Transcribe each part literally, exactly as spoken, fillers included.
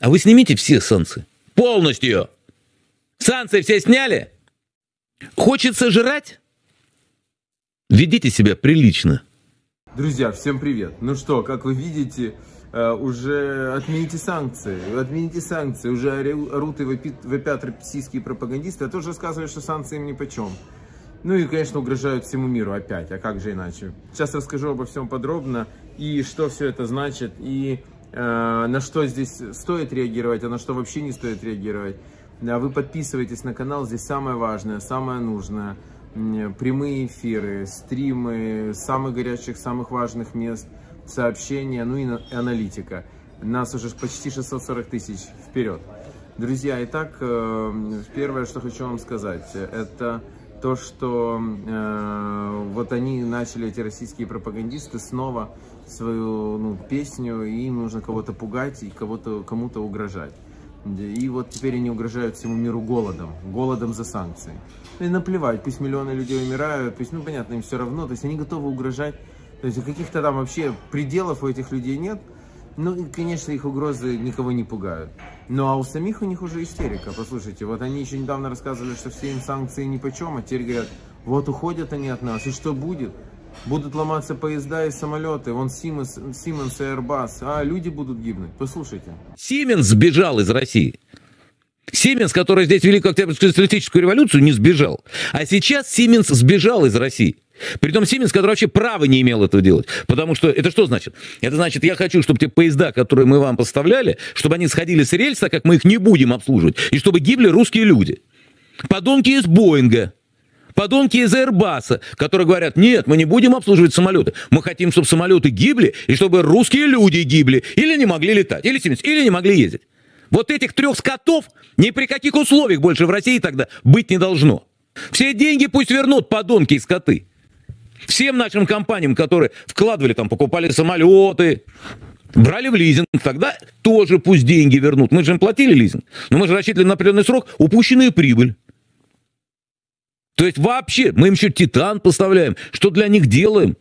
А вы снимите все санкции. Полностью. Санкции все сняли? Хочется жрать? Ведите себя прилично. Друзья, всем привет. Ну что, как вы видите, уже отмените санкции. Отмените санкции. Уже орут и вопят российские пропагандисты. А тоже рассказывают, что санкции им нипочем. Ну и, конечно, угрожают всему миру опять. А как же иначе? Сейчас расскажу обо всем подробно. И что все это значит. И э, на что здесь стоит реагировать, а на что вообще не стоит реагировать. Да, вы подписывайтесь на канал. Здесь самое важное, самое нужное. Прямые эфиры, стримы самых горячих, самых важных мест, сообщения, ну и аналитика. Нас уже почти шестьсот сорок тысяч вперед. Друзья, итак, первое, что хочу вам сказать, это то, что э, вот они начали, эти российские пропагандисты, снова свою ну, песню, и им нужно кого-то пугать и кого-то, кому-то угрожать. И вот теперь они угрожают всему миру голодом, голодом за санкции. И наплевать, пусть миллионы людей умирают, пусть, ну понятно, им все равно, то есть они готовы угрожать, то есть каких-то там вообще пределов у этих людей нет. Ну и, конечно, их угрозы никого не пугают. Ну а у самих у них уже истерика, послушайте, вот они еще недавно рассказывали, что все им санкции нипочем, а теперь говорят, вот уходят они от нас, и что будет? Будут ломаться поезда и самолеты, вон Siemens, Siemens и Airbus, а люди будут гибнуть. Послушайте. Siemens сбежал из России. Siemens, который здесь Великую Октябрьскую социалистическую революцию, не сбежал. А сейчас Siemens сбежал из России. Притом Siemens, который вообще права не имел этого делать. Потому что это что значит? Это значит, я хочу, чтобы те поезда, которые мы вам поставляли, чтобы они сходили с рельс, так как мы их не будем обслуживать, и чтобы гибли русские люди. Подонки из Боинга. Подонки из Airbus, которые говорят, нет, мы не будем обслуживать самолеты. Мы хотим, чтобы самолеты гибли, и чтобы русские люди гибли. Или не могли летать, или, или не могли ездить. Вот этих трех скотов ни при каких условиях больше в России тогда быть не должно. Все деньги пусть вернут подонки и скоты. Всем нашим компаниям, которые вкладывали, там, покупали самолеты, брали в лизинг, тогда тоже пусть деньги вернут. Мы же им платили лизинг. Но мы же рассчитывали на определенный срок упущенную прибыль. То есть вообще, мы им еще Титан поставляем. Что для них делаем?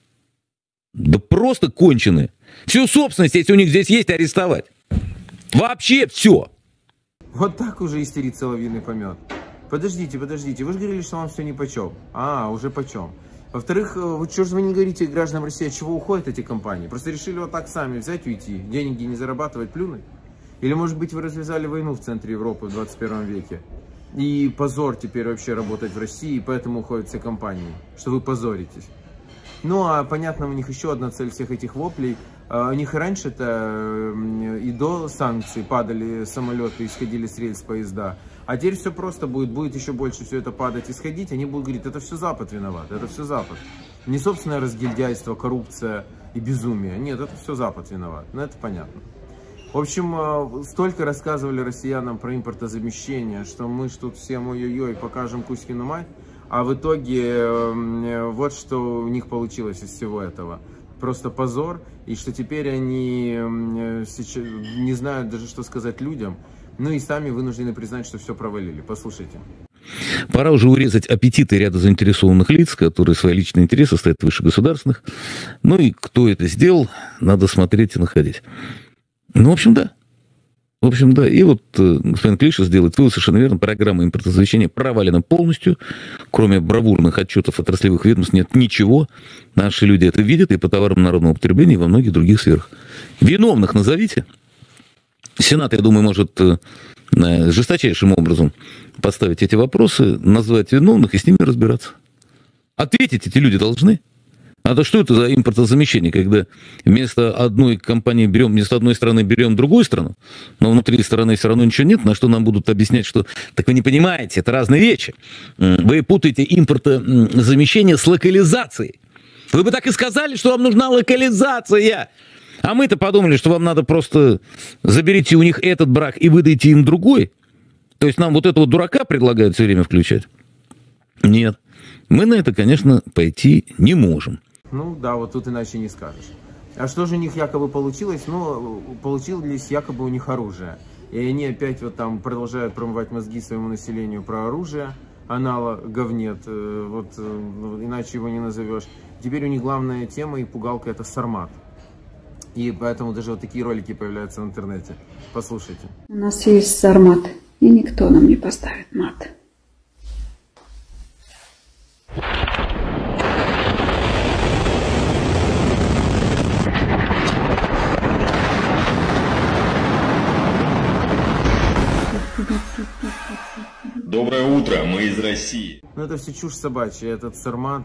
Да просто конченые. Всю собственность, если у них здесь есть, арестовать. Вообще все. Вот так уже истерит соловьиный помет. Подождите, подождите, вы же говорили, что вам все нипочем. А, уже почем. Во-вторых, вот что же вы не говорите гражданам России, от чего уходят эти компании? Просто решили вот так сами взять и уйти, деньги не зарабатывать, плюнуть? Или, может быть, вы развязали войну в центре Европы в двадцать первом веке? И позор теперь вообще работать в России, и поэтому уходят все компании, что вы позоритесь. Ну, а понятно, у них еще одна цель всех этих воплей. У них и раньше-то и до санкций падали самолеты и сходили с рельс поезда. А теперь все просто будет, будет еще больше все это падать и сходить. Они будут говорить, это все Запад виноват, это все Запад. Не собственное разгильдяйство, коррупция и безумие. Нет, это все Запад виноват. Ну, это понятно. В общем, столько рассказывали россиянам про импортозамещение, что мы ж тут всем ой-ой-ой покажем Кузькину мать. А в итоге вот что у них получилось из всего этого. Просто позор. И что теперь они не знают даже, что сказать людям. Ну и сами вынуждены признать, что все провалили. Послушайте. Пора уже урезать аппетиты ряда заинтересованных лиц, которые свои личные интересы стоят выше государственных. Ну и кто это сделал, надо смотреть и находить. Ну, в общем, да. В общем, да. И вот э, господин Клишес делает вывод совершенно верно. Программа импортозамещения провалена полностью. Кроме бравурных отчетов отраслевых ведомств нет ничего. Наши люди это видят и по товарам народного потребления, и во многих других сферах. Виновных назовите. Сенат, я думаю, может э, жесточайшим образом поставить эти вопросы, назвать виновных и с ними разбираться. Ответить эти люди должны. А то что это за импортозамещение, когда вместо одной компании берем, вместо одной страны берем другую страну, но внутри страны все равно ничего нет, на что нам будут объяснять, что так вы не понимаете, это разные вещи. Вы путаете импортозамещение с локализацией. Вы бы так и сказали, что вам нужна локализация. А мы-то подумали, что вам надо просто заберите у них этот брак и выдайте им другой. То есть нам вот этого дурака предлагают все время включать. Нет. Мы на это, конечно, пойти не можем. Ну да, вот тут иначе не скажешь. А что же у них якобы получилось? Ну, получилось якобы у них оружие. И они опять вот там продолжают промывать мозги своему населению про оружие. Аналогов нет, вот иначе его не назовешь. Теперь у них главная тема и пугалка — это Сармат. И поэтому даже вот такие ролики появляются в интернете. Послушайте. У нас есть Сармат, и никто нам не поставит мат. Доброе утро, мы из России. Ну это все чушь собачья. Этот Сармат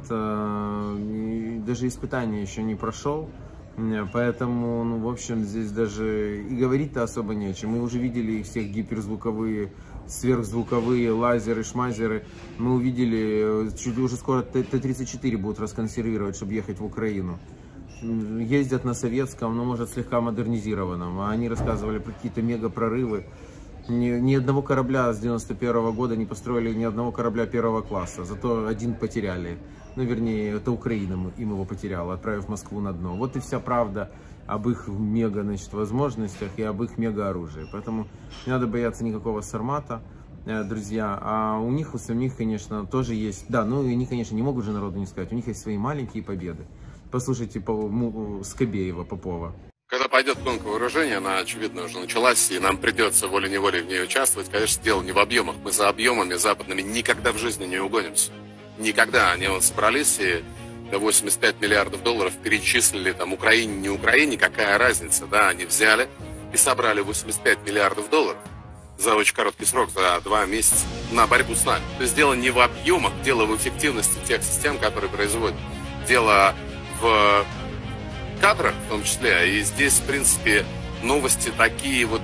э, даже испытания еще не прошел. Поэтому, ну, в общем, здесь даже и говорить-то особо не о чем. Мы уже видели их всех гиперзвуковые, сверхзвуковые, лазеры, шмазеры. Мы увидели, чуть уже скоро Т тридцать четыре будут расконсервировать, чтобы ехать в Украину. Ездят на советском, но, может, слегка модернизированном. А они рассказывали про какие-то мегапрорывы. Ни, ни одного корабля с девяносто первого года не построили, ни одного корабля первого класса. Зато один потеряли. Ну, вернее, это Украина им его потеряла, отправив Москву на дно. Вот и вся правда об их мега, значит, возможностях и об их мега оружии. Поэтому не надо бояться никакого Сармата, друзья. А у них, у самих, конечно, тоже есть... Да, ну, и они, конечно, не могут же народу не сказать. У них есть свои маленькие победы. Послушайте по, Скобеева, Попова. Когда пойдет гонка вооружения, она, очевидно, уже началась, и нам придется волей-неволей в ней участвовать. Конечно, дело не в объемах. Мы за объемами западными никогда в жизни не угонимся. Никогда. Они вот собрались и восемьдесят пять миллиардов долларов перечислили там Украине, не Украине, какая разница, да, они взяли и собрали восемьдесят пять миллиардов долларов за очень короткий срок, за два месяца на борьбу с нами. То есть дело не в объемах, дело в эффективности тех систем, которые производят. Дело в кадрах в том числе. И здесь, в принципе, новости такие вот,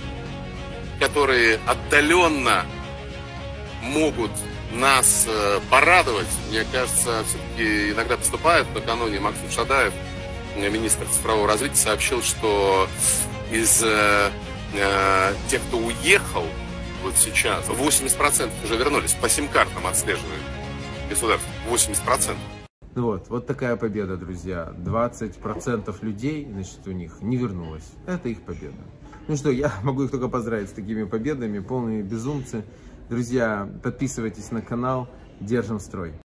которые отдаленно могут нас э, порадовать, мне кажется, все-таки иногда поступает. Накануне Максим Шадаев, министр цифрового развития, сообщил, что из э, э, тех, кто уехал вот сейчас, восемьдесят процентов уже вернулись, по сим-картам отслеживают государство, восемьдесят процентов. Вот, вот такая победа, друзья. двадцать процентов людей, значит, у них не вернулось. Это их победа. Ну что, я могу их только поздравить с такими победами, полные безумцы. Друзья, подписывайтесь на канал, держим строй.